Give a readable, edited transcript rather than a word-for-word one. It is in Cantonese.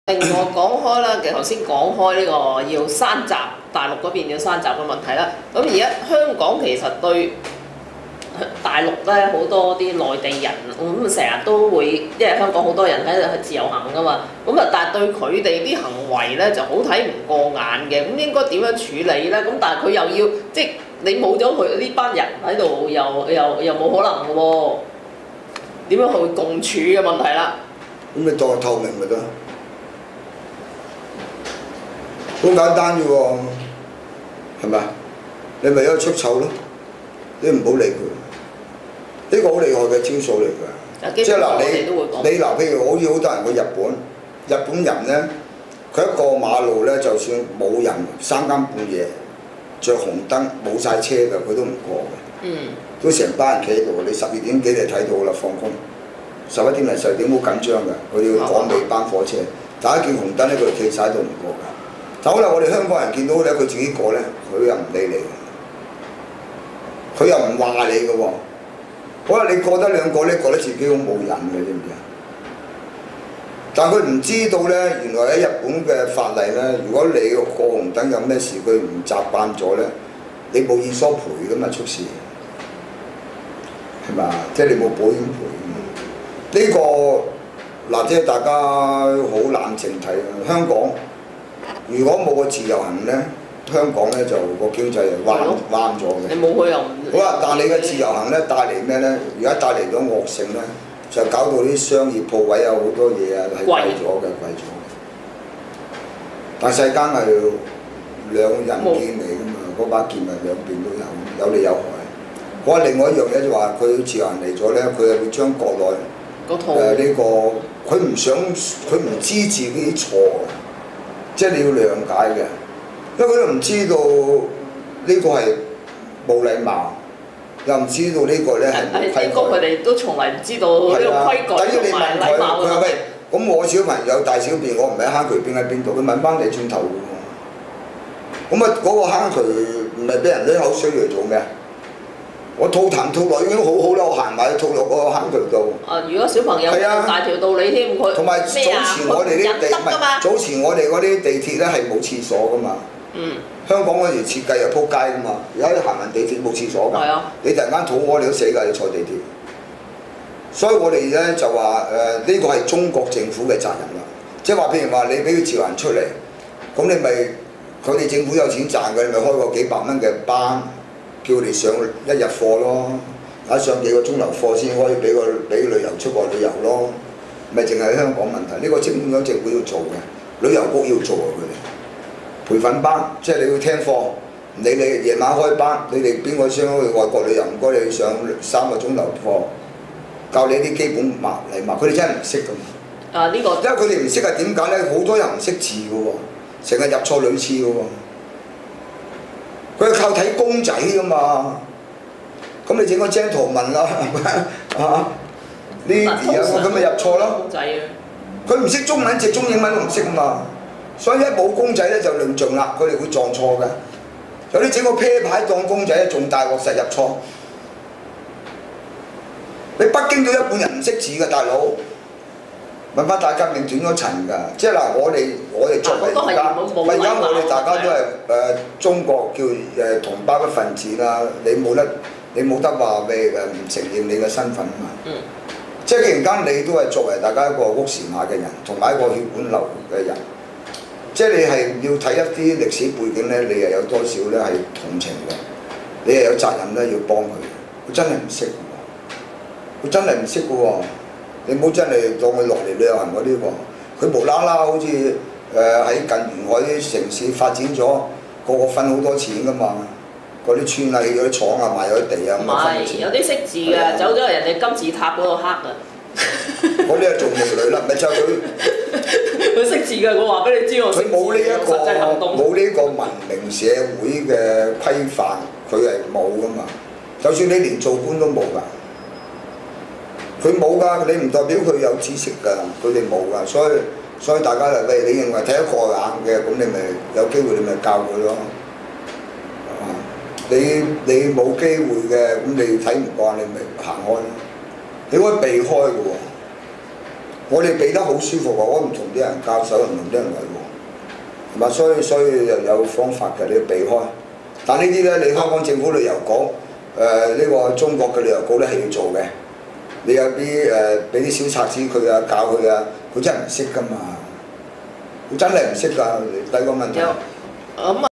另外講開啦，頭先講開呢個要閂閘，大陸嗰邊要閂閘嘅問題啦。咁而家香港其實對大陸咧好多啲內地人，咁成日都會，因為香港好多人喺度自由行噶嘛，咁啊但係對佢哋啲行為咧就好睇唔過眼嘅，咁應該點樣處理咧？咁但係佢又要即係你冇咗佢呢班人喺度，又冇可能嘅喎，點樣去共處嘅問題啦？ 咁你當透明咪得？好簡單嘅喎，係咪？你咪有出醜咯，你唔好理佢。呢個好厲害嘅招數嚟㗎。即係嗱，你嗱，譬如好似好多人去日本人咧，佢一過馬路咧，就算冇人三更半夜着紅燈冇晒車㗎，佢都唔過嘅。都成班人企喺度，你12點幾你睇到啦，放工。11點嚟12點好緊張㗎，佢哋要趕尾班火車，大家見紅燈咧，佢哋企晒喺度唔過㗎。但好啦，我哋香港人見到咧，佢自己過咧，佢又唔理你，佢又唔話你嘅喎。好啦，你過得兩個咧，覺得自己好冇癮嘅，知唔知啊？但係佢唔知道咧，原來喺日本嘅法例咧，如果你過紅燈有咩事，佢唔習慣咗咧，你冇現疏賠㗎嘛，出事係咪啊？即係你冇保險賠㗎嘛。呢個嗱，即係大家好冷靜睇啊！香港如果冇個自由行咧，香港咧就個經濟係彎咗嘅。 你冇佢又唔好啦，但係你嘅自由行咧帶嚟咩咧？而家帶嚟咗惡性咧，就搞到啲商業鋪位有好多嘢啊係貴咗嘅。但世間係兩刃劍嚟㗎嘛，嗰把劍係兩邊都有利有害。我話另外一樣嘢就話佢自由行嚟咗咧，佢係會將國內呢個佢唔知自己錯嘅，即係你要諒解嘅。因為佢都唔知道呢個係冇禮貌，又唔知道呢個咧係冇規矩。 佢哋都從嚟唔知道呢個規矩同埋禮貌。 佢話喂，咁我小朋友大小便，我唔喺坑渠邊喺邊度？佢問翻你轉頭嘅喎。咁啊，嗰個坑渠唔係俾人濺口水嚟做咩啊？我吐痰吐落已經好好啦，我行埋吐落個坑渠度。 如果小朋友大條道理添，佢同埋早前我哋啲早前我哋嗰啲地鐵咧係冇廁所㗎嘛。香港嗰時設計又撲街㗎嘛，而家行人地鐵冇廁所㗎。你突然間肚屙你都死㗎，你坐地鐵。所以我哋咧就話呢個係中國政府嘅責任啦。即係話譬如話你俾佢自由行出嚟，咁你咪佢哋政府有錢賺嘅，你咪開個幾百蚊嘅班。叫你上一日課咯，上幾個鐘頭課先可以俾旅遊出國旅遊咯，咪淨係香港問題。呢個政府要做嘅，旅遊局要做啊佢哋培訓班，即係你要聽課，你夜晚開班，你哋邊個想去外國旅遊唔該你上3個鐘頭課，教你啲基本禮貌，佢哋真係唔識㗎嘛。因為佢哋唔識係點解咧？好多人唔識字㗎喎，成日入錯女廁㗎喎。佢係靠睇公仔㗎嘛，咁你整個 gentleman 啦，呢咁咪入錯咯。佢唔識中文，直中英文都唔識㗎嘛，所以一冇公仔咧就論盡啦，佢哋會撞錯嘅。有啲整個啤牌當公仔仲大鑊實入錯。你北京都一半人唔識字㗎，大佬。文化大革命斷咗層㗎，即係嗱，我哋作為而家我哋大家都係中國叫同胞一份子啦，你冇得話唔承認你嘅身份啊嘛。即係既然間你都係作為大家一個屋檐下嘅人，同埋一個血管流嘅人，即係你係要睇一啲歷史背景咧，你又有多少咧係同情嘅，你又有責任咧要幫佢。佢真係唔識㗎喎，佢真係唔識㗎喎。你唔好真係當佢落嚟旅行嗰啲喎，佢無啦啦好似喺近沿海啲城市發展咗，個分好多錢㗎嘛，嗰啲村啊起咗啲廠啊賣咗啲地啊咁啊分錢。 有啲識字㗎，走咗去人哋金字塔嗰度刻啊。 嗰啲係做妓女啦，咪就係佢識字㗎，我話俾你知我識字。 佢冇呢個文明社會嘅規範，佢係冇㗎嘛。就算你連做官都冇㗎。佢冇㗎，你唔代表佢有知識㗎，佢哋冇㗎，所以大家就喂，你認為睇得過眼嘅，咁你咪有機會你咪教佢咯。你冇機會嘅，咁你睇唔慣你咪行開咯。你可以避開嘅喎， 我哋避得好舒服喎，我唔同啲人交手，唔同啲人嚟喎，係嘛？所以又有方法嘅，你要避開。但呢啲咧，你香港政府旅遊局呢個中國嘅旅遊局咧係要做嘅。你有啲俾啲小冊子佢啊，教佢啊，佢真係唔識㗎嘛，佢真係唔識㗎，第一個問題。